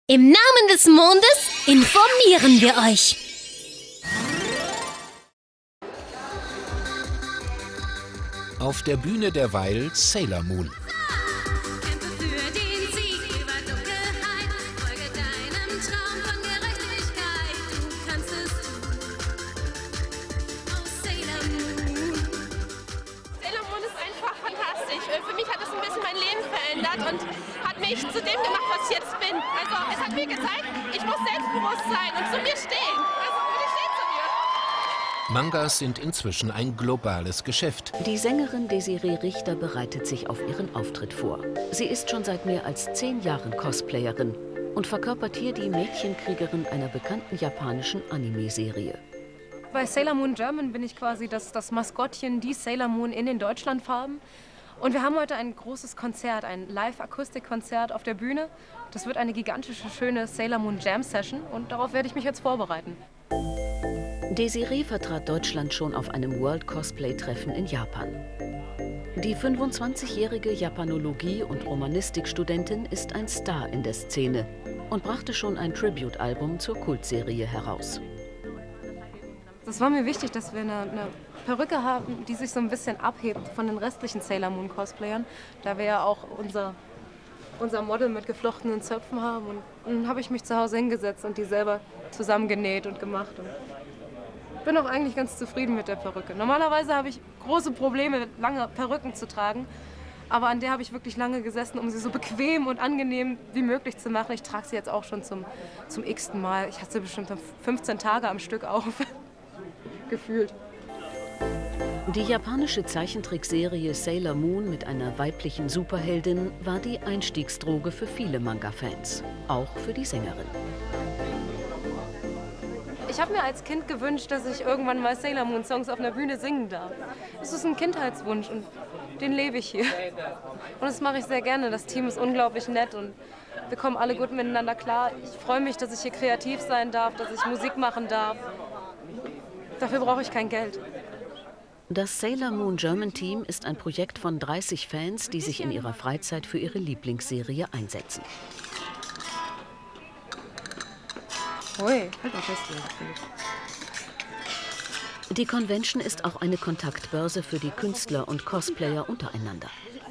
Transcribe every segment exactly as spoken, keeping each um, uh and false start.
Im Namen des Mondes informieren wir euch. Auf der Bühne derweil Sailor Moon. Für mich hat es ein bisschen mein Leben verändert und hat mich zu dem gemacht, was ich jetzt bin. Also es hat mir gezeigt, ich muss selbstbewusst sein und zu mir stehen. Also ich stehe zu mir. Mangas sind inzwischen ein globales Geschäft. Die Sängerin Desiree Richter bereitet sich auf ihren Auftritt vor. Sie ist schon seit mehr als zehn Jahren Cosplayerin und verkörpert hier die Mädchenkriegerin einer bekannten japanischen Anime-Serie. Bei Sailor Moon German bin ich quasi das, das Maskottchen, die Sailor Moon in den Deutschlandfarben. Und wir haben heute ein großes Konzert, ein Live-Akustik-Konzert auf der Bühne. Das wird eine gigantische, schöne Sailor Moon Jam-Session und darauf werde ich mich jetzt vorbereiten. Desiree vertrat Deutschland schon auf einem World Cosplay-Treffen in Japan. Die fünfundzwanzigjährige Japanologie- und Romanistik-Studentin ist ein Star in der Szene und brachte schon ein Tribute-Album zur Kultserie heraus. Es war mir wichtig, dass wir eine, eine Perücke haben, die sich so ein bisschen abhebt von den restlichen Sailor Moon Cosplayern, da wir ja auch unser, unser Model mit geflochtenen Zöpfen haben. Und dann habe ich mich zu Hause hingesetzt und die selber zusammengenäht und gemacht. Und bin auch eigentlich ganz zufrieden mit der Perücke. Normalerweise habe ich große Probleme, lange Perücken zu tragen, aber an der habe ich wirklich lange gesessen, um sie so bequem und angenehm wie möglich zu machen. Ich trage sie jetzt auch schon zum, zum x-ten Mal. Ich hatte sie bestimmt fünfzehn Tage am Stück auf. Gefühlt. Die japanische Zeichentrickserie Sailor Moon mit einer weiblichen Superheldin war die Einstiegsdroge für viele Manga-Fans, auch für die Sängerin. Ich habe mir als Kind gewünscht, dass ich irgendwann mal Sailor Moon Songs auf einer Bühne singen darf. Das ist ein Kindheitswunsch und den lebe ich hier. Und das mache ich sehr gerne. Das Team ist unglaublich nett und wir kommen alle gut miteinander klar. Ich freue mich, dass ich hier kreativ sein darf, dass ich Musik machen darf. Dafür brauche ich kein Geld. Das Sailor Moon German Team ist ein Projekt von dreißig Fans, die sich in ihrer Freizeit für ihre Lieblingsserie einsetzen. Ui, halt mal fest. Die Convention ist auch eine Kontaktbörse für die Künstler und Cosplayer untereinander.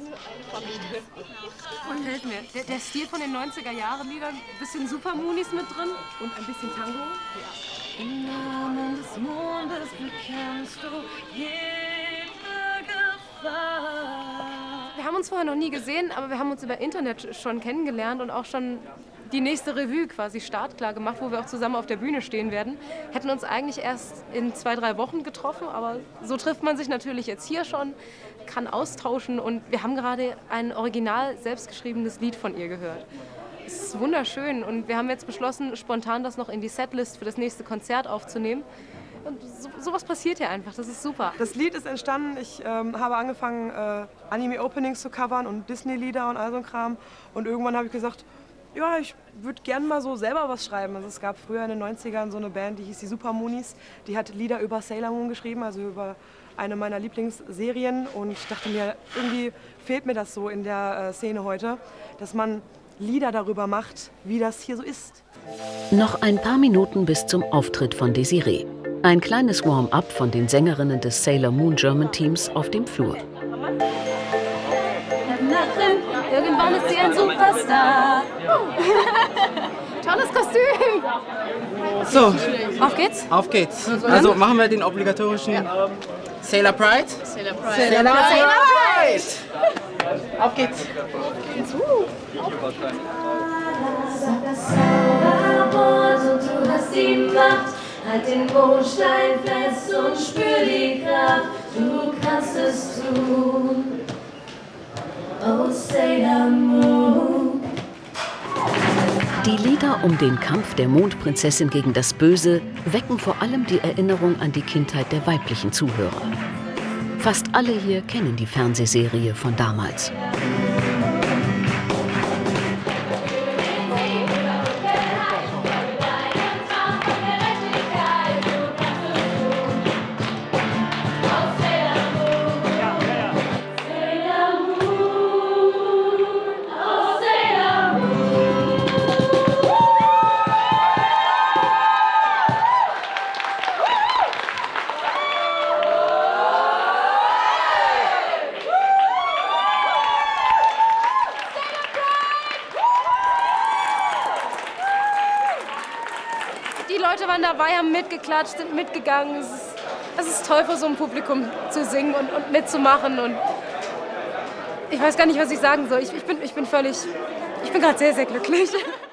Gefällt mir. Der, der Stil von den neunziger Jahren Liedern, ein bisschen Super Moonies mit drin und ein bisschen Tango. Ja. Im Namen des Mondes bekennst du jede Gefahr. Wir haben uns vorher noch nie gesehen, aber wir haben uns über Internet schon kennengelernt und auch schon die nächste Revue quasi startklar gemacht, wo wir auch zusammen auf der Bühne stehen werden. Hätten uns eigentlich erst in zwei, drei Wochen getroffen, aber so trifft man sich natürlich jetzt hier schon, kann austauschen und wir haben gerade ein original selbstgeschriebenes Lied von ihr gehört. Es ist wunderschön und wir haben jetzt beschlossen, spontan das noch in die Setlist für das nächste Konzert aufzunehmen. Und so, sowas passiert ja einfach, das ist super. Das Lied ist entstanden, ich ähm, habe angefangen, äh, Anime-Openings zu covern und Disney-Lieder und all so ein Kram. Und irgendwann habe ich gesagt, ja, ich würde gerne mal so selber was schreiben. Also es gab früher in den neunzigern so eine Band, die hieß die Super Moonies. Die hat Lieder über Sailor Moon geschrieben, also über eine meiner Lieblingsserien. Und ich dachte mir, irgendwie fehlt mir das so in der äh, Szene heute, dass man Lieder darüber macht, wie das hier so ist. Noch ein paar Minuten bis zum Auftritt von Desiree. Ein kleines Warm-up von den Sängerinnen des Sailor Moon German Teams auf dem Flur. Irgendwann ist sie ein Superstar. Tolles Kostüm. So, auf geht's? Auf geht's. Also machen wir den obligatorischen Sailor Pride. Sailor Pride. Sailor Pride. Sailor Pride. Auf geht's. Sag das Zauberwort und du hast die Macht. Halt den Mondstein fest und spür die Kraft. Du kannst es tun. Oh, Sailor Moon. Die Lieder um den Kampf der Mondprinzessin gegen das Böse wecken vor allem die Erinnerung an die Kindheit der weiblichen Zuhörer. Fast alle hier kennen die Fernsehserie von damals. Oh, Sailor Moon. waren dabei, haben mitgeklatscht, sind mitgegangen. Es ist, es ist toll, vor so einem Publikum zu singen und, und mitzumachen. Und ich weiß gar nicht, was ich sagen soll. Ich, ich bin, ich bin völlig, ich bin gerade sehr, sehr glücklich.